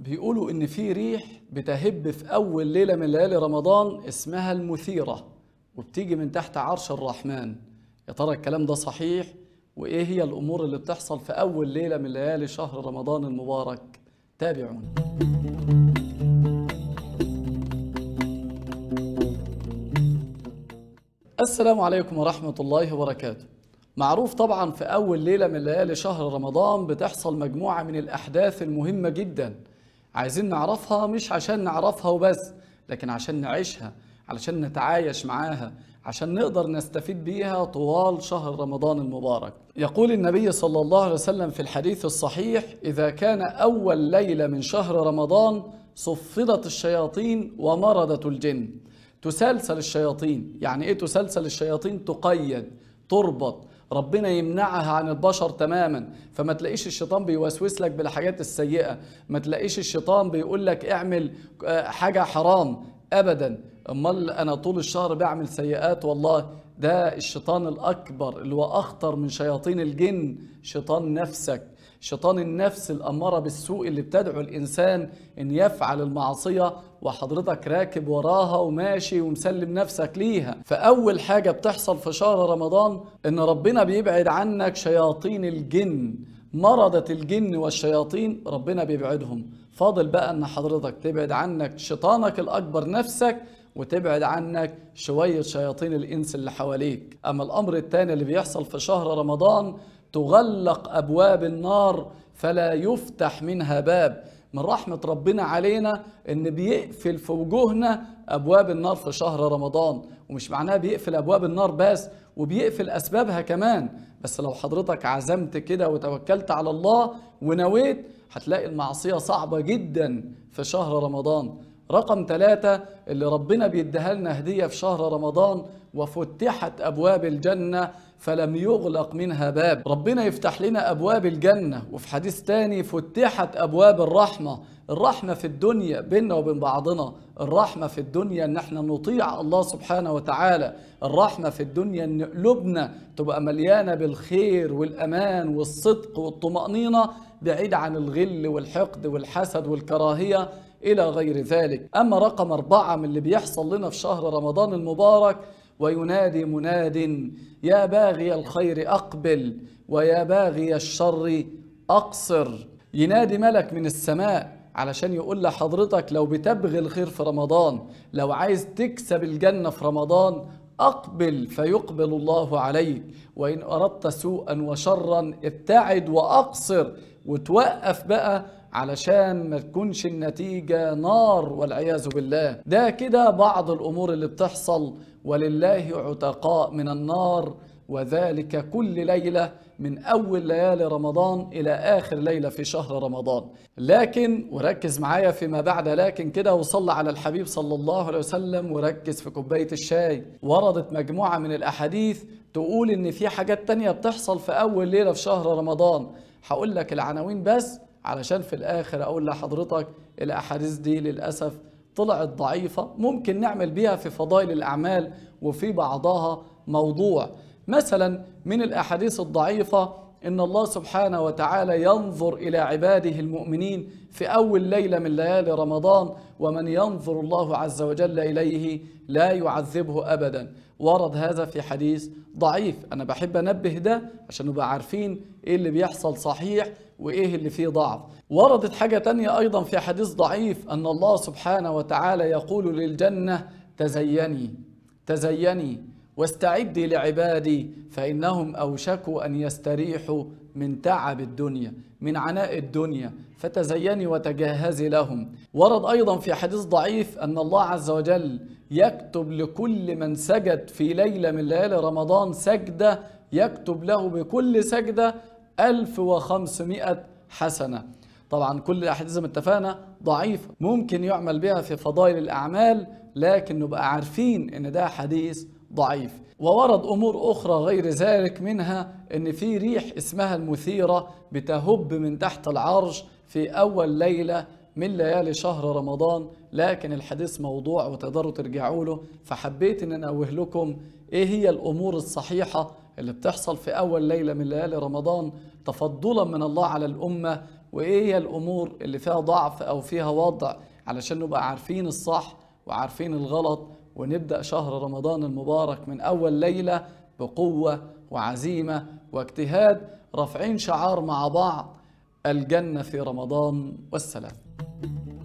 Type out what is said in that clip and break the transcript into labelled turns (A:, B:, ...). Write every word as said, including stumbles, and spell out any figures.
A: بيقولوا إن في ريح بتهب في أول ليلة من ليالي رمضان اسمها المثيرة، وبتيجي من تحت عرش الرحمن. يا ترى الكلام ده صحيح؟ وإيه هي الأمور اللي بتحصل في أول ليلة من ليالي شهر رمضان المبارك؟ تابعوني. السلام عليكم ورحمة الله وبركاته. معروف طبعا في أول ليلة من ليالي شهر رمضان بتحصل مجموعة من الأحداث المهمة جدا، عايزين نعرفها مش عشان نعرفها وبس، لكن عشان نعيشها، علشان نتعايش معاها، عشان نقدر نستفيد بيها طوال شهر رمضان المبارك. يقول النبي صلى الله عليه وسلم في الحديث الصحيح: إذا كان أول ليلة من شهر رمضان صفدت الشياطين ومردت الجن. تسلسل الشياطين، يعني إيه تسلسل الشياطين؟ تقيد، تربط، ربنا يمنعها عن البشر تماما، فما تلاقيش الشيطان بيوسوس لك بالحاجات السيئة، ما تلاقيش الشيطان بيقول لك اعمل حاجة حرام أبدا. أمال أنا طول الشهر بعمل سيئات؟ والله ده الشيطان الأكبر اللي هو أخطر من شياطين الجن، شيطان نفسك، شيطان النفس الأمارة بالسوء اللي بتدعو الإنسان إن يفعل المعصية وحضرتك راكب وراها وماشي ومسلم نفسك ليها. فأول حاجة بتحصل في شهر رمضان إن ربنا بيبعد عنك شياطين الجن، مرضة الجن والشياطين ربنا بيبعدهم. فاضل بقى إن حضرتك تبعد عنك شيطانك الأكبر نفسك، وتبعد عنك شوية شياطين الإنس اللي حواليك. أما الأمر الثاني اللي بيحصل في شهر رمضان: تغلق أبواب النار فلا يفتح منها باب. من رحمة ربنا علينا إن بيقفل في وجوهنا أبواب النار في شهر رمضان، ومش معناه بيقفل أبواب النار بس، وبيقفل أسبابها كمان. بس لو حضرتك عزمت كده وتوكلت على الله ونويت، هتلاقي المعصية صعبة جدا في شهر رمضان. رقم ثلاثة اللي ربنا بيديها لنا هدية في شهر رمضان: وفتحت أبواب الجنة فلم يغلق منها باب. ربنا يفتح لنا أبواب الجنة. وفي حديث تاني: فتحت أبواب الرحمة. الرحمة في الدنيا بيننا وبين بعضنا، الرحمة في الدنيا ان احنا نطيع الله سبحانه وتعالى، الرحمة في الدنيا ان قلوبنا تبقى مليانة بالخير والأمان والصدق والطمأنينة، بعيد عن الغل والحقد والحسد والكراهية إلى غير ذلك. أما رقم أربعة من اللي بيحصل لنا في شهر رمضان المبارك: وينادي مناد يا باغي الخير أقبل ويا باغي الشر أقصر. ينادي ملك من السماء علشان يقول لحضرتك لو بتبغي الخير في رمضان، لو عايز تكسب الجنة في رمضان، أقبل فيقبل الله عليك، وإن أردت سوءا وشرا ابتعد وأقصر. وتوقف بقى علشان ما تكونش النتيجة نار والعياذ بالله. ده كده بعض الأمور اللي بتحصل، ولله عتقاء من النار، وذلك كل ليلة من أول ليالي رمضان إلى آخر ليلة في شهر رمضان. لكن وركز معايا فيما بعد لكن كده، وصل على الحبيب صلى الله عليه وسلم وركز في كوباية الشاي. وردت مجموعة من الأحاديث تقول إن في حاجات تانية بتحصل في أول ليلة في شهر رمضان. هقول لك العناوين بس علشان في الآخر أقول لحضرتك الأحاديث دي للأسف طلعت ضعيفة، ممكن نعمل بيها في فضائل الأعمال وفي بعضها موضوع. مثلا من الأحاديث الضعيفة إن الله سبحانه وتعالى ينظر إلى عباده المؤمنين في أول ليلة من ليالي رمضان: ومن ينظر الله عز وجل إليه لا يعذبه أبدا. ورد هذا في حديث ضعيف. أنا بحب أنبه ده عشان نبقى عارفين إيه اللي بيحصل صحيح وإيه اللي فيه ضعف. وردت حاجة تانية أيضا في حديث ضعيف: أن الله سبحانه وتعالى يقول للجنة: تزيني تزيني واستعدي لعبادي فإنهم أوشكوا أن يستريحوا من تعب الدنيا، من عناء الدنيا، فتزيني وتجهزي لهم. ورد أيضا في حديث ضعيف أن الله عز وجل يكتب لكل من سجد في ليلة من ليالي رمضان سجدة، يكتب له بكل سجدة ألف وخمسمائة حسنة. طبعا كل الأحاديث زي ما اتفقنا ضعيفة، ممكن يعمل بها في فضائل الأعمال، لكن نبقى عارفين إن ده حديث ضعيف. وورد أمور أخرى غير ذلك، منها إن في ريح اسمها المثيرة بتهب من تحت العرش في أول ليلة من ليالي شهر رمضان، لكن الحديث موضوع وتقدروا ترجعوا له. فحبيت إن أنوه لكم إيه هي الأمور الصحيحة اللي بتحصل في أول ليلة من ليالي رمضان تفضلا من الله على الأمة، وإيه هي الأمور اللي فيها ضعف أو فيها وضع، علشان نبقى عارفين الصح وعارفين الغلط، ونبدأ شهر رمضان المبارك من أول ليلة بقوة وعزيمة واجتهاد، رافعين شعار مع بعض: الجنة في رمضان والسلام.